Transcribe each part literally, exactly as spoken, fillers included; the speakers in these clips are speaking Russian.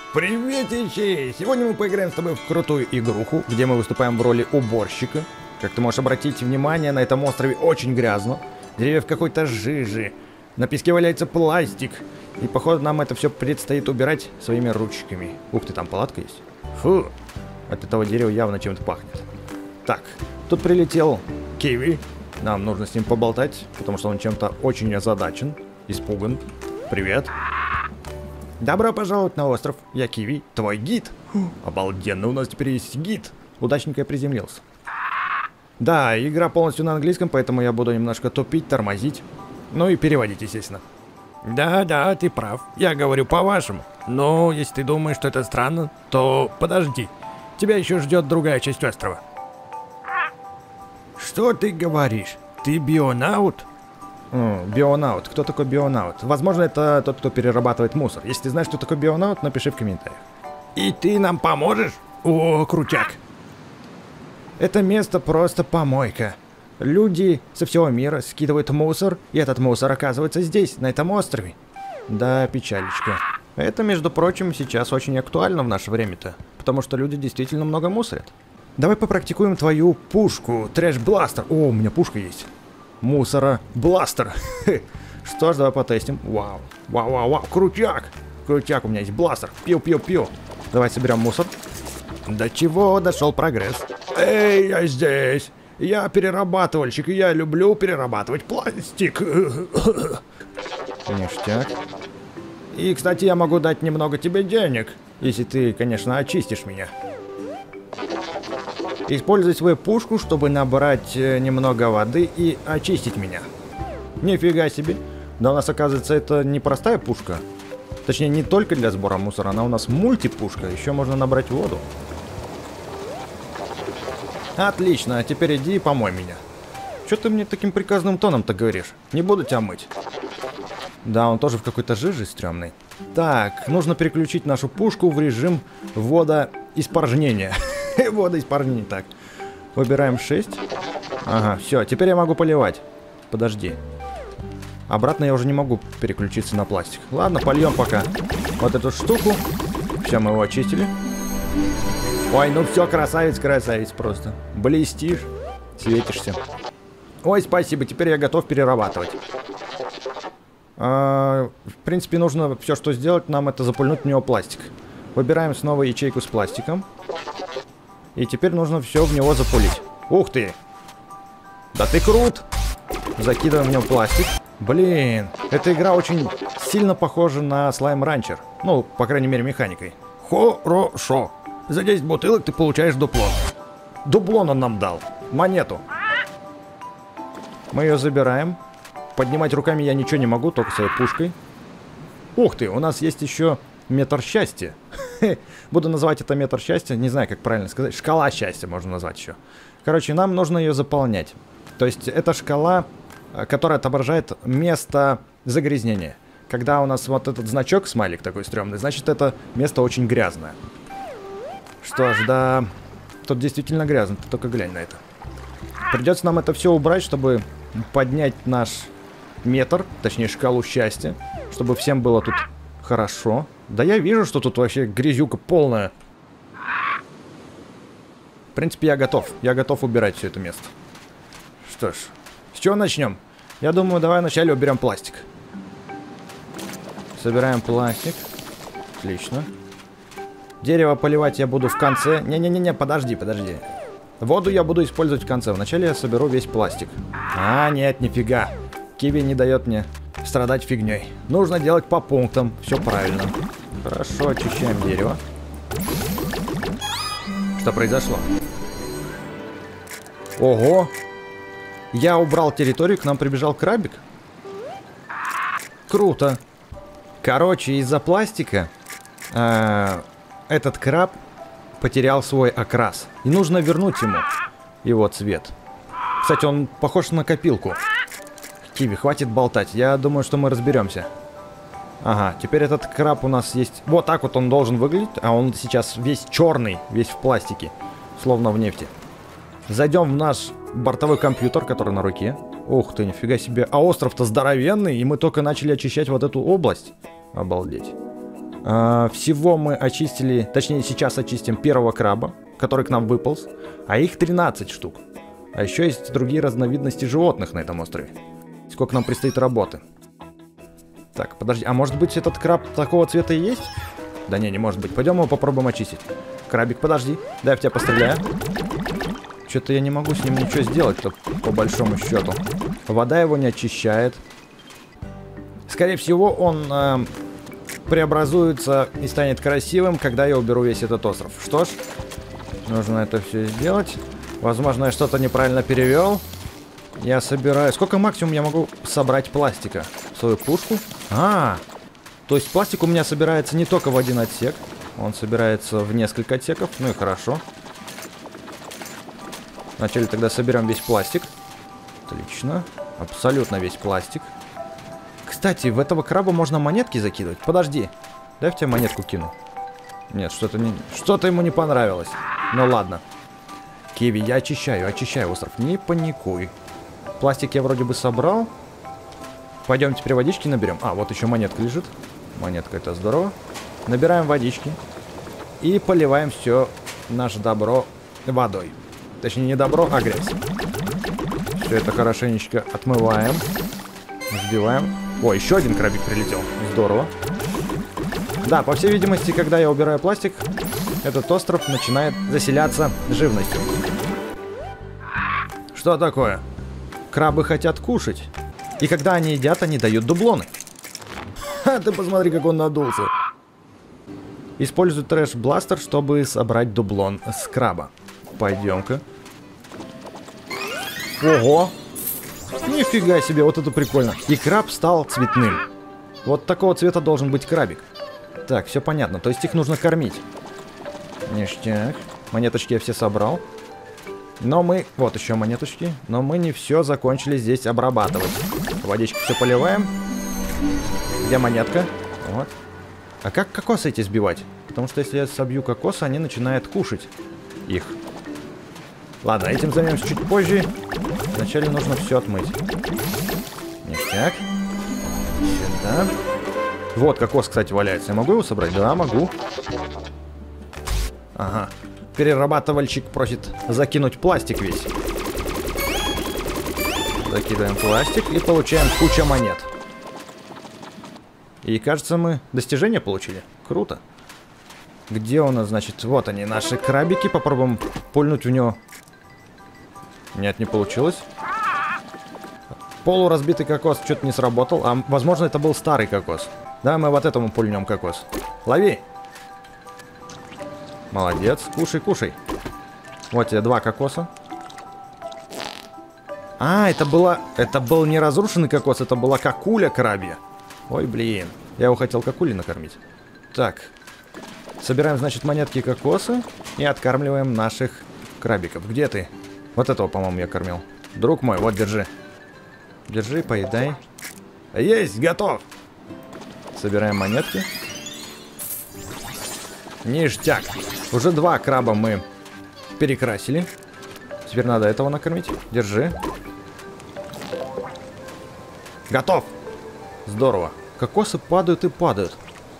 Приветичи! Сегодня мы поиграем с тобой в крутую игруху, где мы выступаем в роли уборщика. Как ты можешь обратить внимание, на этом острове очень грязно. Деревья в какой-то жиже. На песке валяется пластик. И походу нам это все предстоит убирать своими ручками. Ух ты, там палатка есть. Фу, от этого дерева явно чем-то пахнет. Так, тут прилетел Киви. Нам нужно с ним поболтать, потому что он чем-то очень озадачен, испуган. Привет. Добро пожаловать на остров. Я Киви, твой гид. Фу, обалденно, у нас теперь есть гид. Удачненько я приземлился. Да, игра полностью на английском, поэтому я буду немножко тупить, тормозить. Ну и переводить, естественно. Да-да, ты прав. Я говорю по-вашему. Но если ты думаешь, что это странно, то подожди. Тебя еще ждет другая часть острова. Что ты говоришь? Ты бионаут? О, бионаут. Кто такой бионаут? Возможно, это тот, кто перерабатывает мусор. Если ты знаешь, кто такой бионаут, напиши в комментариях. И ты нам поможешь? О, крутяк. Это место просто помойка. Люди со всего мира скидывают мусор, и этот мусор оказывается здесь, на этом острове. Да, печалечка. Это, между прочим, сейчас очень актуально в наше время-то, потому что люди действительно много мусорят. Давай попрактикуем твою пушку, трэш-бластер. О, у меня пушка есть. Мусора-бластер. Что ж, давай потестим. Вау, вау, вау, вау, крутяк. Крутяк, у меня есть бластер. Пиу-пиу-пиу. Давай соберем мусор. До чего дошел прогресс? Эй, я здесь. Я перерабатывальщик, и я люблю перерабатывать пластик. Ништяк. И, кстати, я могу дать немного тебе денег, если ты, конечно, очистишь меня. Используй свою пушку, чтобы набрать э, немного воды и очистить меня. Нифига себе. Да у нас, оказывается, это не простая пушка. Точнее, не только для сбора мусора, она у нас мультипушка. Еще можно набрать воду. Отлично, а теперь иди и помой меня. Че ты мне таким приказным тоном-то говоришь? Не буду тебя мыть. Да, он тоже в какой-то жиже стрёмный. Так, нужно переключить нашу пушку в режим водоиспорожнения. Водоиспорожнение, так. Выбираем шесть. Ага, все, теперь я могу поливать. Подожди. Обратно я уже не могу переключиться на пластик. Ладно, польем пока вот эту штуку. Все, мы его очистили. Ой, ну все, красавец, красавец просто. Блестишь, светишься. Ой, спасибо, теперь я готов перерабатывать. А, в принципе, нужно все, что сделать, нам это запульнуть в него пластик. Выбираем снова ячейку с пластиком. И теперь нужно все в него запулить. Ух ты! Да ты крут! Закидываем в него пластик. Блин, эта игра очень сильно похожа на Slime Rancher. Ну, по крайней мере, механикой. Хорошо. За десять бутылок ты получаешь дуплон. Дублон он нам дал. Монету. Мы ее забираем. Поднимать руками я ничего не могу, только своей пушкой. Ух ты, у нас есть еще метр счастья. Буду называть это метр счастья. Не знаю, как правильно сказать. Шкала счастья можно назвать еще. Короче, нам нужно ее заполнять. То есть это шкала, которая отображает место загрязнения. Когда у нас вот этот значок, смайлик такой стрёмный, значит это место очень грязное. Что ж, да, тут действительно грязно, ты только глянь на это. Придется нам это все убрать, чтобы поднять наш метр, точнее шкалу счастья, чтобы всем было тут хорошо. Да я вижу, что тут вообще грязюка полная. В принципе, я готов, я готов убирать все это место. Что ж, с чего начнем? Я думаю, давай вначале уберем пластик. Собираем пластик. Отлично. Дерево поливать я буду в конце. Не-не-не, подожди, подожди. Воду я буду использовать в конце. Вначале я соберу весь пластик. А, нет, нифига. Киви не дает мне страдать фигней. Нужно делать по пунктам. Все правильно. Хорошо, очищаем дерево. Что произошло? Ого! Я убрал территорию, к нам прибежал крабик. Круто. Короче, из-за пластика... Э Этот краб потерял свой окрас. И нужно вернуть ему его цвет. Кстати, он похож на копилку. Киви, хватит болтать. Я думаю, что мы разберемся. Ага, теперь этот краб у нас есть... Вот так вот он должен выглядеть. А он сейчас весь черный, весь в пластике. Словно в нефти. Зайдем в наш бортовой компьютер, который на руке. Ух ты, нифига себе. А остров-то здоровенный. И мы только начали очищать вот эту область. Обалдеть. А, всего мы очистили, точнее сейчас очистим первого краба, который к нам выполз. А их тринадцать штук. А еще есть другие разновидности животных на этом острове. Сколько нам предстоит работы. Так, подожди, а может быть этот краб такого цвета и есть? Да не, не может быть. Пойдем его попробуем очистить. Крабик, подожди, дай я в тебя постреляю. Что-то я не могу с ним ничего сделать-то, по большому счету. Вода его не очищает. Скорее всего, он э, преобразуется и станет красивым, когда я уберу весь этот остров. Что ж, нужно это все сделать. Возможно, я что-то неправильно перевел. Я собираю... Сколько максимум я могу собрать пластика? В свою пушку? А, то есть пластик у меня собирается не только в один отсек. Он собирается в несколько отсеков. Ну и хорошо. Вначале тогда соберем весь пластик. Отлично. Абсолютно весь пластик. Кстати, в этого краба можно монетки закидывать. Подожди. Дай в тебя монетку кину. Нет, что-то не... что-то ему не понравилось. Ну ладно. Киви, я очищаю, очищаю остров. Не паникуй. Пластик я вроде бы собрал. Пойдем теперь водички наберем. А, вот еще монетка лежит. Монетка, это здорово. Набираем водички. И поливаем все наше добро водой. Точнее, не добро, а грязь. Все это хорошенечко отмываем. Сбиваем. О, еще один крабик прилетел. Здорово. Да, по всей видимости, когда я убираю пластик, этот остров начинает заселяться живностью. Что такое? Крабы хотят кушать. И когда они едят, они дают дублоны. Ха, ты посмотри, как он надулся. Используй трэш-бластер, чтобы собрать дублон с краба. Пойдем-ка. Ого! Нифига себе, вот это прикольно. И краб стал цветным. Вот такого цвета должен быть крабик. Так, все понятно. То есть их нужно кормить. Ништяк. Монеточки я все собрал. Но мы... Вот еще монеточки. Но мы не все закончили здесь обрабатывать. Водички все поливаем. Где монетка? Вот. А как кокосы эти сбивать? Потому что если я собью кокосы, они начинают кушать их. Ладно, этим займемся чуть позже. Вначале нужно все отмыть. Ништяк. Сюда. Вот кокос, кстати, валяется. Я могу его собрать? Да, могу. Ага. Перерабатывальщик просит закинуть пластик весь. Закидываем пластик и получаем кучу монет. И кажется, мы достижения получили. Круто. Где у нас, значит, вот они, наши крабики. Попробуем пульнуть в него. Нет, не получилось. Полуразбитый кокос что-то не сработал. А, возможно, это был старый кокос. Давай мы вот этому пульнем кокос. Лови. Молодец. Кушай, кушай. Вот тебе два кокоса. А, это была... Это был не разрушенный кокос, это была кокуля крабья. Ой, блин. Я его хотел кокулей накормить. Так. Собираем, значит, монетки и кокосы. И откармливаем наших крабиков. Где ты? Вот этого, по-моему, я кормил. Друг мой, вот, держи. Держи, поедай. Есть, готов. Собираем монетки. Ништяк. Уже два краба мы перекрасили. Теперь надо этого накормить. Держи. Готов. Здорово. Кокосы падают и падают.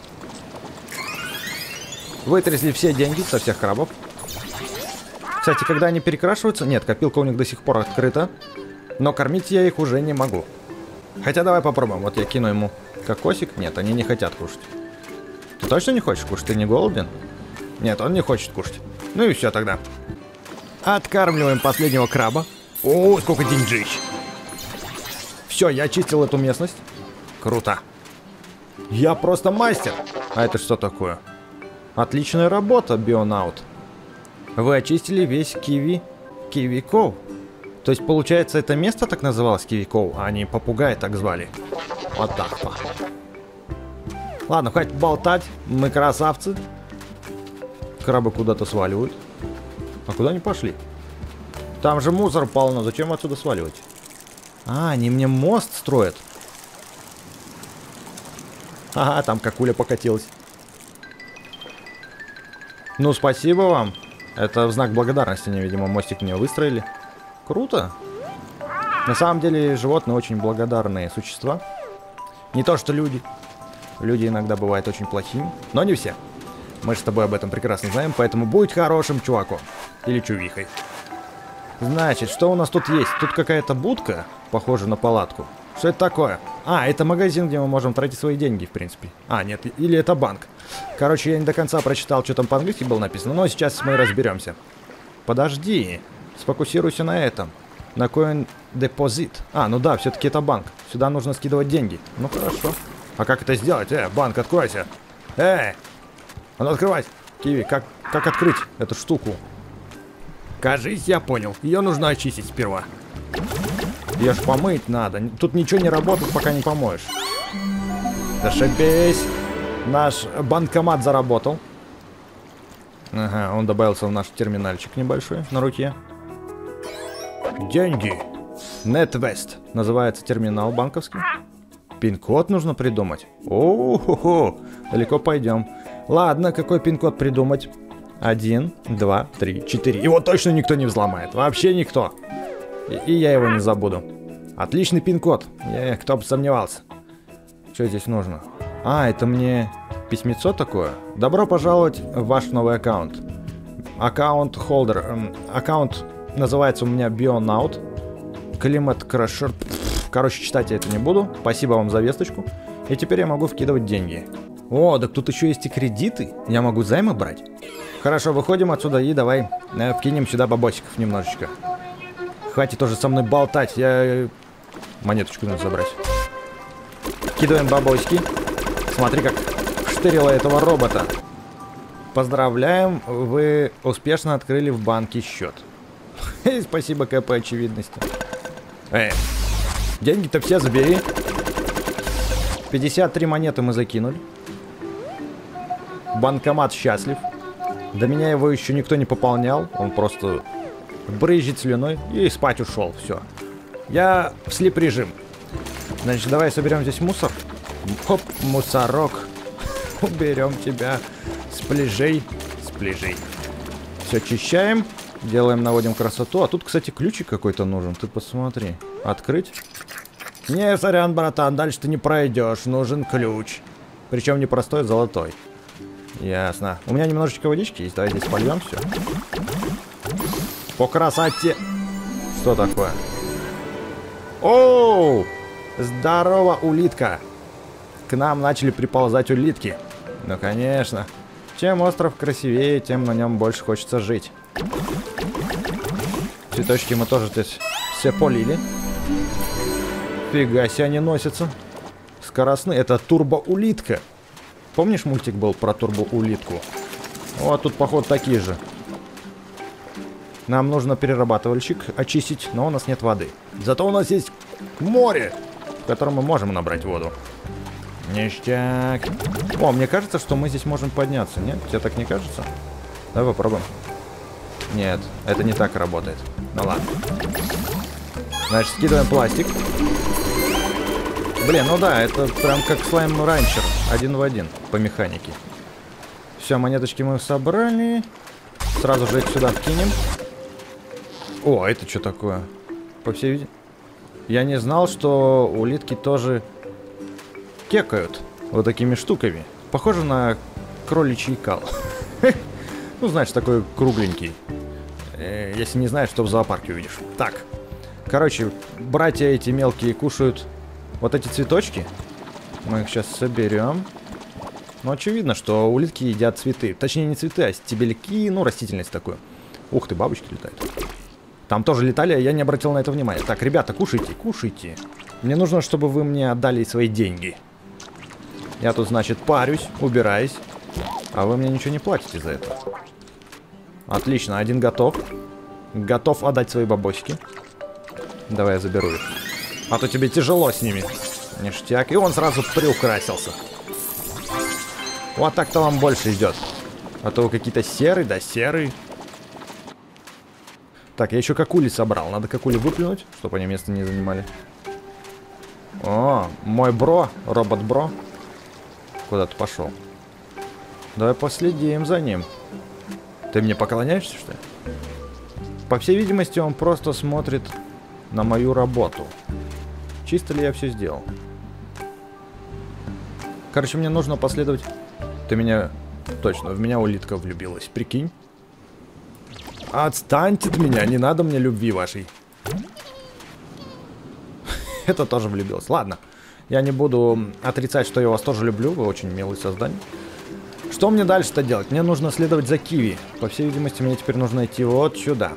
Вытрясли все деньги со всех крабов. Кстати, когда они перекрашиваются... Нет, копилка у них до сих пор открыта. Но кормить я их уже не могу. Хотя давай попробуем. Вот я кину ему кокосик. Нет, они не хотят кушать. Ты точно не хочешь кушать? Ты не голоден? Нет, он не хочет кушать. Ну и все тогда. Откармливаем последнего краба. О, сколько деньжищ. Все, я очистил эту местность. Круто. Я просто мастер. А это что такое? Отличная работа, Бионаут. Вы очистили весь Киви... Киви Коу. То есть, получается, это место так называлось Киви Коу, а не попугай так звали. Вот так-то. Ладно, хватит болтать. Мы красавцы. Крабы куда-то сваливают. А куда они пошли? Там же мусор полно. Зачем отсюда сваливать? А, они мне мост строят. Ага, там кокуля покатилась. Ну, спасибо вам. Это в знак благодарности они, видимо, мостик мне выстроили. Круто. На самом деле, животные очень благодарные существа. Не то, что люди. Люди иногда бывают очень плохими, но не все. Мы же с тобой об этом прекрасно знаем, поэтому будь хорошим чуваком. Или чувихой. Значит, что у нас тут есть? Тут какая-то будка, похожа на палатку. Что это такое? А, это магазин, где мы можем тратить свои деньги, в принципе. А, нет, или это банк. Короче, я не до конца прочитал, что там по-английски было написано, но сейчас мы разберемся. Подожди, сфокусируйся на этом. На Coin Deposit. А, ну да, все-таки это банк. Сюда нужно скидывать деньги. Ну хорошо. А как это сделать? Э, банк, откройся. Эй, надо открывать. Киви, как, как открыть эту штуку? Кажись, я понял. Ее нужно очистить сперва. Ее ж помыть надо. Тут ничего не работает, пока не помоешь. Зашибись. Наш банкомат заработал. Ага, он добавился в наш терминальчик небольшой на руке. Деньги. NetWest называется терминал банковский. Пин-код нужно придумать. О-хо-хо. Далеко пойдем. Ладно, какой пин-код придумать? Один, два, три, четыре. Его точно никто не взломает. Вообще никто. И, и я его не забуду. Отличный пин-код. Я, кто бы сомневался. Что здесь нужно? А, это мне письмецо такое. Добро пожаловать в ваш новый аккаунт. Аккаунт холдер. Эм, аккаунт называется у меня Bionaut. Климат Crusher. Короче, читать я это не буду. Спасибо вам за весточку. И теперь я могу вкидывать деньги. О, так тут еще есть и кредиты. Я могу займы брать. Хорошо, выходим отсюда и давай э, вкинем сюда бабосиков немножечко. Хватит тоже со мной болтать. Я... Монеточку надо забрать. Кидаем бабосики. Смотри, как штырило этого робота. Поздравляем, вы успешно открыли в банке счет. Спасибо, КП очевидности. Эй, деньги-то все забери. пятьдесят три монеты мы закинули. Банкомат счастлив. До меня его еще никто не пополнял. Он просто брызжет слюной и спать ушел. Все. Я в слип-режим. Значит, давай соберем здесь мусор. Хоп, мусорок. Уберем тебя с пляжей. С пляжей. Все очищаем. Делаем, наводим красоту. А тут, кстати, ключик какой-то нужен. Ты посмотри. Открыть. Не, сорян, братан, дальше ты не пройдешь. Нужен ключ. Причем не простой, а золотой. Ясно. У меня немножечко водички есть. Давай здесь польем все. По красоте. Что такое? Оу! Здорово, улитка. К нам начали приползать улитки. Ну, конечно. Чем остров красивее, тем на нем больше хочется жить. Цветочки мы тоже здесь все полили. Фига себе они носятся. Скоростные. Это турбоулитка. Помнишь, мультик был про турбоулитку? Вот тут, походу, такие же. Нам нужно перерабатывальщик очистить, но у нас нет воды. Зато у нас есть море, в котором мы можем набрать воду. Ништяк. О, мне кажется, что мы здесь можем подняться, нет? Тебе так не кажется? Давай попробуем. Нет, это не так работает. Ну ладно. Значит, скидываем пластик. Блин, ну да, это прям как слайм ранчер. Один в один по механике. Все, монеточки мы собрали. Сразу же их сюда вкинем. О, это что такое? По всей виде. Я не знал, что улитки тоже кекают вот такими штуками. Похоже на кроличий кал. Ну, значит, такой кругленький. Если не знаешь, что в зоопарке увидишь. Так. Короче, братья эти мелкие кушают вот эти цветочки. Мы их сейчас соберем. Ну, очевидно, что улитки едят цветы. Точнее, не цветы, а стебельки. Ну, растительность такую. Ух ты, бабочки летают. Там тоже летали, а я не обратил на это внимания. Так, ребята, кушайте, кушайте. Мне нужно, чтобы вы мне отдали свои деньги. Я тут, значит, парюсь, убираюсь. А вы мне ничего не платите за это. Отлично, один готов. Готов отдать свои бабосики. Давай я заберу их. А то тебе тяжело с ними. Ништяк. И он сразу приукрасился. Вот так-то вам больше идет. А то вы какие-то серые, да серые. Так, я еще какули собрал. Надо какули выплюнуть, чтобы они место не занимали. О, мой бро, робот-бро. Куда ты пошел? Давай последим за ним. Ты мне поклоняешься, что ли? По всей видимости, он просто смотрит на мою работу. Чисто ли я все сделал? Короче, мне нужно последовать... Ты меня... Точно, в меня улитка влюбилась. Прикинь. Отстаньте от меня, не надо мне любви вашей. Это тоже влюбилась. Ладно. Я не буду отрицать, что я вас тоже люблю. Вы очень милые создания. Что мне дальше-то делать? Мне нужно следовать за Киви. По всей видимости, мне теперь нужно идти вот сюда.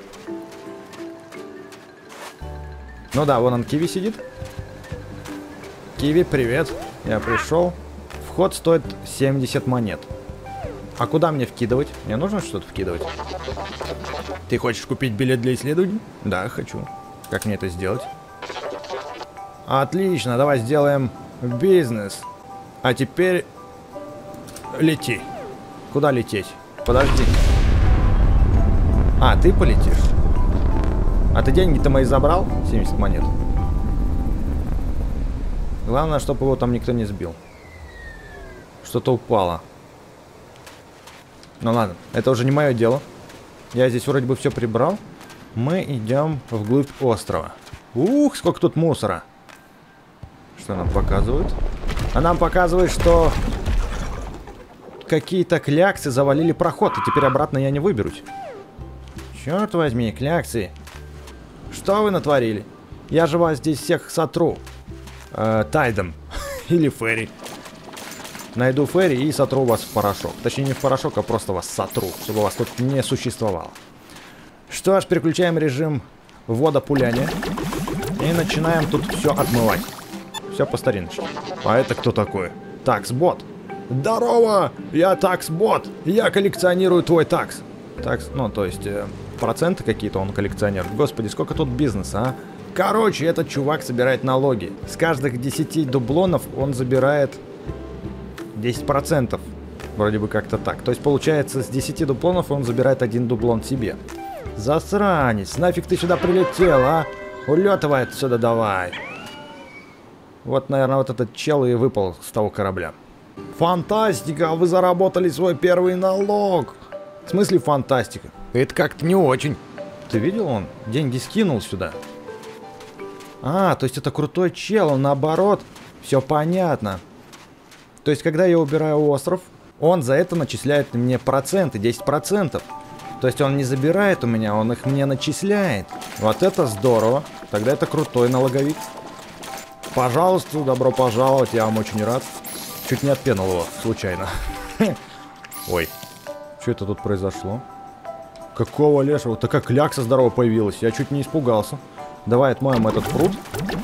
Ну да, вон он, Киви сидит. Киви, привет. Я пришел. Вход стоит семьдесят монет. А куда мне вкидывать? Мне нужно что-то вкидывать? Ты хочешь купить билет для исследований? Да, хочу. Как мне это сделать? Отлично, давай сделаем бизнес. А теперь лети. Куда лететь? Подожди. А, ты полетишь? А ты деньги-то мои забрал? семьдесят монет. Главное, чтобы его там никто не сбил. Что-то упало. Ну ладно, это уже не мое дело. Я здесь вроде бы все прибрал. Мы идем вглубь острова. Ух, сколько тут мусора. Что нам показывают? А нам показывает, что какие-то кляксы завалили проход, и теперь обратно я не выберусь. Черт возьми, кляксы. Что вы натворили? Я же вас здесь всех сотру. Э, Тайдом. Или Ферри. Найду Ферри и сотру вас в порошок. Точнее, не в порошок, а просто вас сотру, чтобы вас тут не существовало. Что ж, переключаем режим водопуляния. И начинаем тут все отмывать. Все по стариночке. А это кто такой? Такс-бот. Здорово! Я такс-бот. Я коллекционирую твой такс. Такс, ну, то есть, э, проценты какие-то он коллекционирует. Господи, сколько тут бизнеса, а? Короче, этот чувак собирает налоги. С каждых десяти дублонов он забирает десять процентов. Вроде бы как-то так. То есть, получается, с десяти дублонов он забирает один дублон себе. Засранец, нафиг ты сюда прилетел, а? Улетывай отсюда давай. Вот, наверное, вот этот чел и выпал с того корабля. Фантастика, вы заработали свой первый налог. В смысле фантастика? Это как-то не очень. Ты видел, он деньги скинул сюда. А, то есть это крутой чел, он наоборот. Все понятно. То есть, когда я убираю остров, он за это начисляет мне проценты, десять процентов. То есть он не забирает у меня, он их мне начисляет. Вот это здорово. Тогда это крутой налоговик. Пожалуйста, добро пожаловать, я вам очень рад. Чуть не отпенал его, случайно. Ой, что это тут произошло? Какого лешего? Такая клякса здорово появилась, я чуть не испугался. Давай отмоем этот пруд.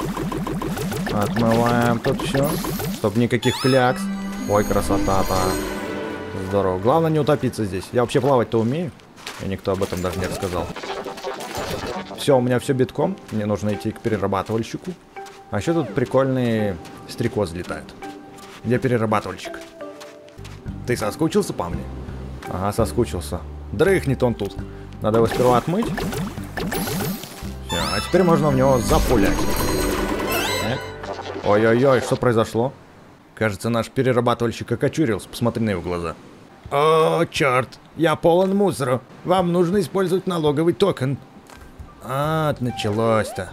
Отмываем тут все, чтобы никаких клякс. Ой, красота-то. Здорово. Главное не утопиться здесь. Я вообще плавать-то умею. И никто об этом даже не рассказал. Все, у меня все битком. Мне нужно идти к перерабатывальщику. А еще тут прикольные стрекозы летают. Где перерабатывальщик? Ты соскучился по мне? Ага, соскучился. Дрыхнет он тут. Надо его сперва отмыть. Все, а теперь можно в него запулять. Ой-ой-ой, что произошло? Кажется, наш перерабатывальщик окочурился. Посмотри на его глаза. О, черт, я полон мусора. Вам нужно использовать налоговый токен. А, началось-то.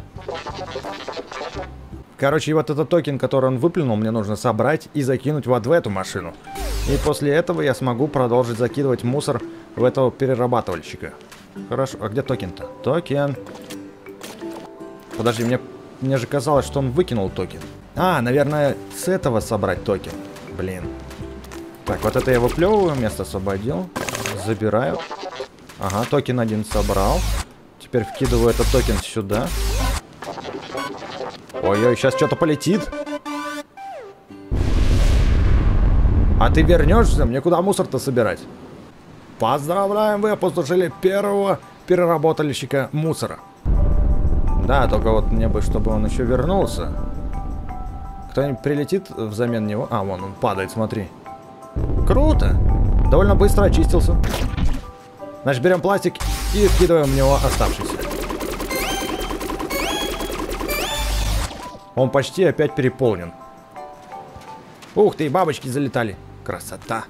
Короче, вот этот токен, который он выплюнул, мне нужно собрать и закинуть вот в эту машину. И после этого я смогу продолжить закидывать мусор в этого перерабатывальщика. Хорошо, а где токен-то? Токен. Подожди, мне, мне же казалось, что он выкинул токен. А, наверное, с этого собрать токен. Блин. Так, вот это я выплевываю, место освободил. Забираю. Ага, токен один собрал. Теперь вкидываю этот токен сюда. Ой-ой, сейчас что-то полетит. А ты вернешься? Мне куда мусор-то собирать? Поздравляем, вы опустошили первого переработальщика мусора. Да, только вот мне бы, чтобы он еще вернулся. Кто-нибудь прилетит взамен него? А, вон он падает, смотри. Круто. Довольно быстро очистился. Значит, берем пластик и вкидываем в него оставшийся. Он почти опять переполнен. Ух ты, бабочки залетали. Красота.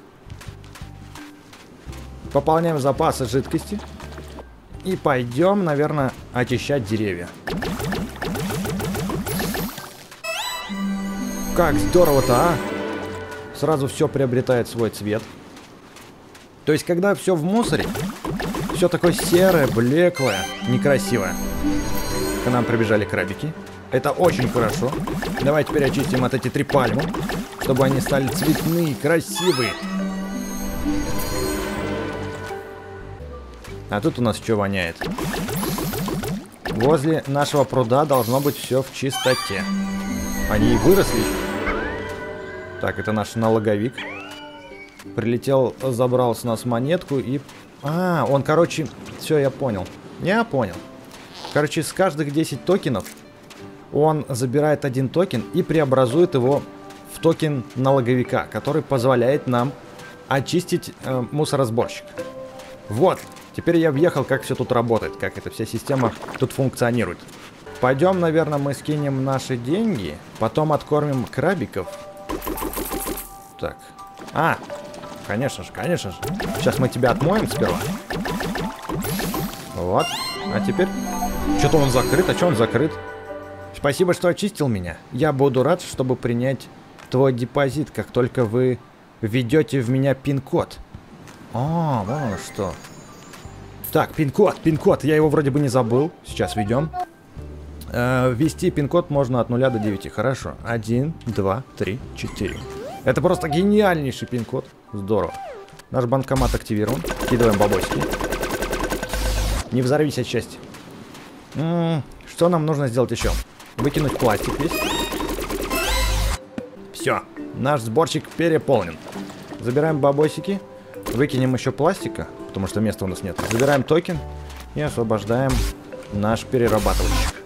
Пополняем запасы жидкости. И пойдем, наверное, очищать деревья. Как здорово-то, а? сразу все приобретает свой цвет. То есть, когда все в мусоре, все такое серое, блеклое, некрасивое. К нам прибежали крабики. Это очень хорошо. Давай теперь очистим вот эти три пальмы, чтобы они стали цветные, красивые. А тут у нас что воняет? Возле нашего пруда должно быть все в чистоте. Они и выросли. Так, это наш налоговик. Прилетел, забрал с нас монетку и... А, он, короче... Все, я понял. Я понял. Короче, с каждых десяти токенов он забирает один токен и преобразует его в токен налоговика, который позволяет нам очистить э, мусоросборщик. Вот. Теперь я въехал, как все тут работает, как эта вся система тут функционирует. Пойдем, наверное, мы скинем наши деньги, потом откормим крабиков. Так. А, конечно же, конечно же. Сейчас мы тебя отмоем сперва. Вот. А теперь... Что-то он закрыт. А что он закрыт? Спасибо, что очистил меня. Я буду рад, чтобы принять твой депозит, как только вы введете в меня пин-код. О, вон оно что. Так, пин-код, пин-код. Я его вроде бы не забыл. Сейчас введем. Э, ввести пин-код можно от нуля до девяти. Хорошо. один, два, три, четыре. Это просто гениальнейший пин-код. Здорово. Наш банкомат активирован. Кидываем бабочки. Не взорвись от счастья. М-м, что нам нужно сделать еще? Выкинуть пластик весь. Все. Наш сборщик переполнен. Забираем бабосики. Выкинем еще пластика, потому что места у нас нет. Забираем токен и освобождаем наш перерабатывальщик.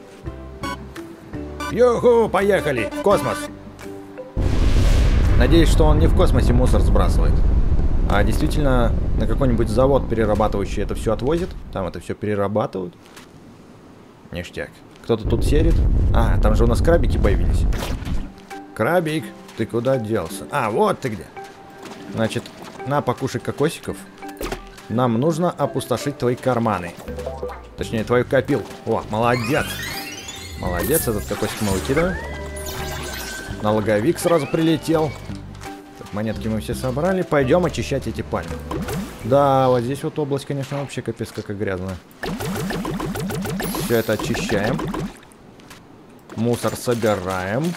Юху, поехали! В космос! Надеюсь, что он не в космосе мусор сбрасывает, а действительно на какой-нибудь завод перерабатывающий это все отвозит. Там это все перерабатывают. Ништяк. Кто-то тут серит. А, там же у нас крабики появились. Крабик, ты куда делся? А, вот ты где. Значит, на, покушай кокосиков. Нам нужно опустошить твои карманы. Точнее, твою копилку. О, молодец. Молодец, этот кокосик мы выкидываем. Налоговик сразу прилетел. Так, монетки мы все собрали. Пойдем очищать эти пальмы. Да, вот здесь вот область, конечно, вообще капец какая грязная. Все это очищаем. Мусор собираем.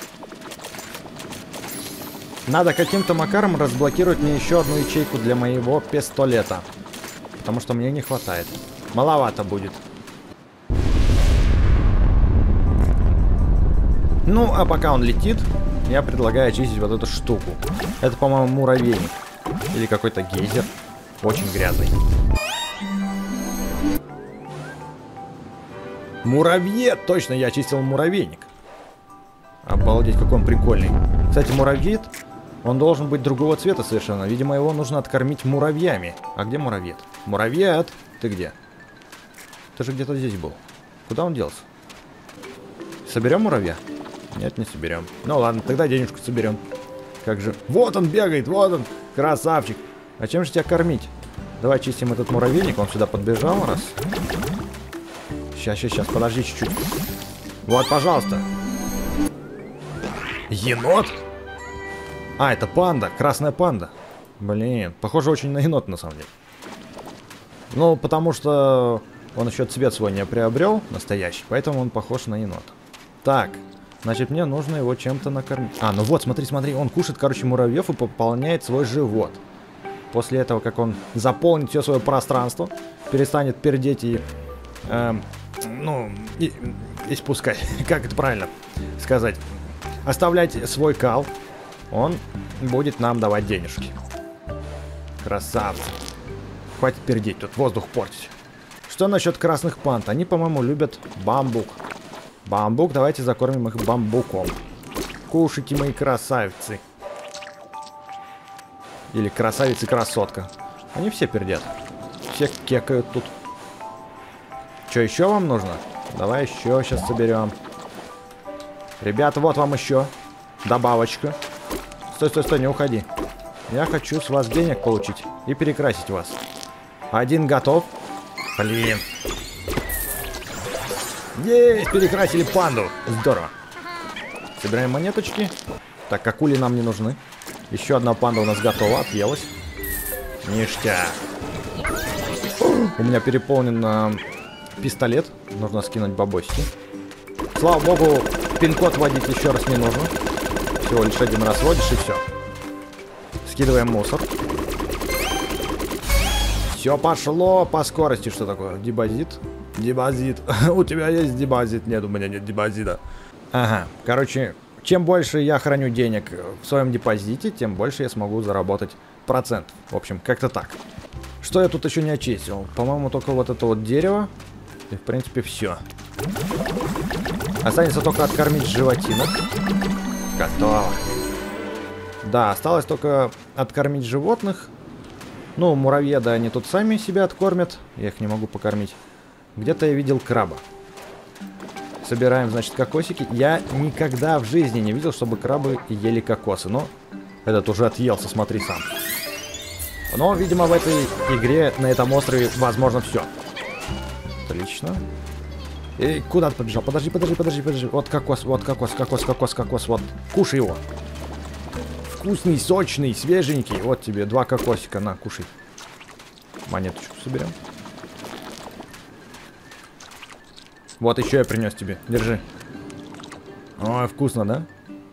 Надо каким-то макаром разблокировать мне еще одну ячейку для моего пистолета. Потому что мне не хватает. Маловато будет. Ну, а пока он летит, я предлагаю очистить вот эту штуку. Это, по-моему, муравейник. Или какой-то гейзер. Очень грязный. Муравьед! Точно, я очистил муравейник. Обалдеть, какой он прикольный. Кстати, муравьед, он должен быть другого цвета совершенно. Видимо, его нужно откормить муравьями. А где муравьед? Муравьед! Ты где? Ты же где-то здесь был. Куда он делся? Соберем муравья? Нет, не соберем. Ну ладно, тогда денежку соберем. Как же... Вот он бегает, вот он! Красавчик! А чем же тебя кормить? Давай чистим этот муравейник. Он сюда подбежал раз. Сейчас, сейчас, сейчас, подожди чуть-чуть. Вот, пожалуйста. Енот? А, это панда, красная панда. Блин, похоже очень на енота на самом деле. Ну, потому что он еще цвет свой не приобрел, настоящий, поэтому он похож на енота. Так, значит, мне нужно его чем-то накормить. А, ну вот, смотри, смотри, он кушает, короче, муравьев и пополняет свой живот. После этого, как он заполнит все свое пространство, перестанет пердеть и... Э, ну, и, испускать, как это правильно сказать, оставлять свой кал, он будет нам давать денежки. Красавцы. Хватит пердеть, тут воздух портить. Что насчет красных панд? Они, по-моему, любят бамбук. Бамбук, давайте закормим их бамбуком. Кушайте, мои красавицы. Или красавицы-красотка. Они все пердят. Все кекают тут. Что, еще вам нужно? Давай еще сейчас соберем. Ребята, вот вам еще добавочка. Стой, стой, стой, не уходи. Я хочу с вас денег получить и перекрасить вас. Один готов. Блин. Есть, перекрасили панду. Здорово. Собираем монеточки. Так, акули нам не нужны. Еще одна панда у нас готова, отъелась. Ништяк. У меня переполнен э, пистолет. Нужно скинуть бабосики. Слава богу, пин-код вводить еще раз не нужно. Всего лишь один раз вводишь и все. Скидываем мусор. Все пошло по скорости. Что такое? Депозит? Депозит. У тебя есть депозит? Нет, у меня нет депозита. Ага. Короче, чем больше я храню денег в своем депозите, тем больше я смогу заработать процент. В общем, как-то так. Что я тут еще не очистил? По-моему, только вот это вот дерево. И, в принципе, все. Останется только откормить животинок. Готово. Да, осталось только откормить животных. Ну, муравьеда они тут сами себя откормят. Я их не могу покормить. Где-то я видел краба. Собираем, значит, кокосики. Я никогда в жизни не видел, чтобы крабы ели кокосы. Но этот уже отъелся, смотри сам. Но, видимо, в этой игре, на этом острове, возможно, все. Отлично. И куда ты побежал? Подожди, подожди, подожди, подожди. Вот кокос, вот кокос, кокос, кокос, кокос, вот. Кушай его. Вкусный, сочный, свеженький. Вот тебе два кокосика, на, кушай. Монеточку соберем. Вот еще я принес тебе. Держи. Ой, вкусно, да?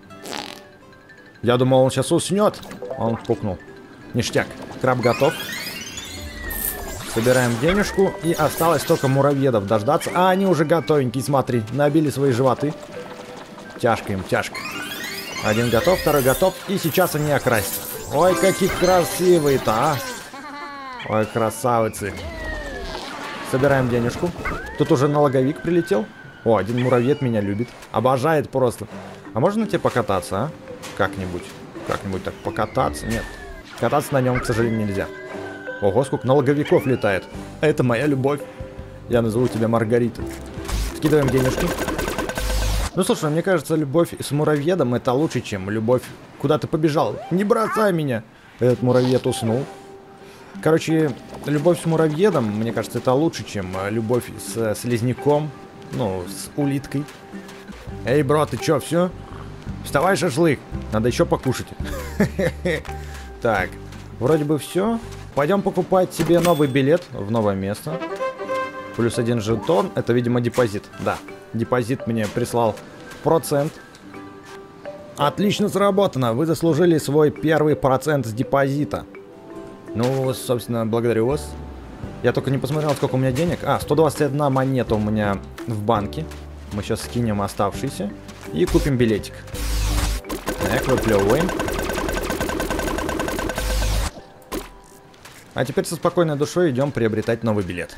Я думал, он сейчас уснет. Он пукнул. Ништяк. Краб готов. Собираем денежку. И осталось только муравьедов дождаться. А они уже готовенькие, смотри. Набили свои животы. Тяжко им, тяжко. Один готов, второй готов. И сейчас они окрасятся. Ой, какие красивые-то, а. Ой, красавицы. Собираем денежку. Тут уже налоговик прилетел. О, один муравьед меня любит. Обожает просто. А можно на тебе покататься, а? Как-нибудь. Как-нибудь так покататься? Нет. Кататься на нем, к сожалению, нельзя. Ого, сколько налоговиков летает. Это моя любовь. Я назову тебя Маргарита. Скидываем денежки. Ну, слушай, мне кажется, любовь с муравьедом это лучше, чем любовь... Куда ты побежал? Не бросай меня! Этот муравьед уснул. Короче, любовь с муравьедом, мне кажется, это лучше, чем любовь с слизняком. Ну, с улиткой. Эй, бро, ты чё, все? Вставай, шашлык. Надо еще покушать. Так, вроде бы все. Пойдем покупать себе новый билет в новое место. Плюс один жетон. Это, видимо, депозит. Да, депозит мне прислал процент. Отлично сработано. Вы заслужили свой первый процент с депозита. Ну, собственно, благодарю вас. Я только не посмотрел, сколько у меня денег. А, сто двадцать одна монета у меня в банке. Мы сейчас скинем оставшиеся. И купим билетик. Так, выплевываем. А теперь со спокойной душой идем приобретать новый билет.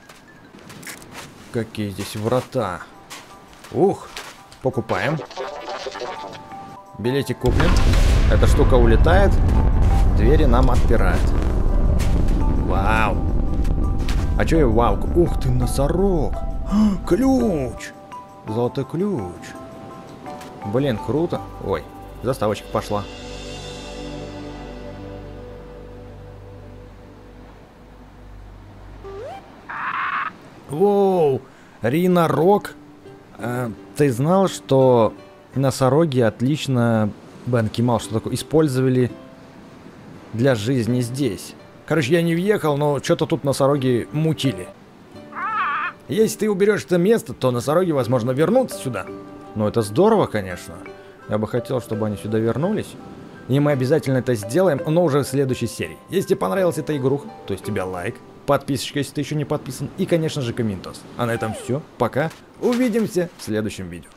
Какие здесь врата. Ух, покупаем. Билетик куплен. Эта штука улетает. Двери нам отпирают. Вау. А чё я вау? Ух ты, носорог. Ключ. Золотой ключ. Блин, круто. Ой, заставочка пошла. Воу, ринорог. А, ты знал, что носороги отлично, Бен Кимал, что такое, использовали для жизни здесь? Короче, я не въехал, но что-то тут носороги мутили. Если ты уберешь это место, то носороги, возможно, вернутся сюда. Ну, это здорово, конечно. Я бы хотел, чтобы они сюда вернулись. И мы обязательно это сделаем, но уже в следующей серии. Если тебе понравилась эта игруха, то есть тебе лайк, подписочка, если ты еще не подписан, и, конечно же, комментос. А на этом все. Пока. Увидимся в следующем видео.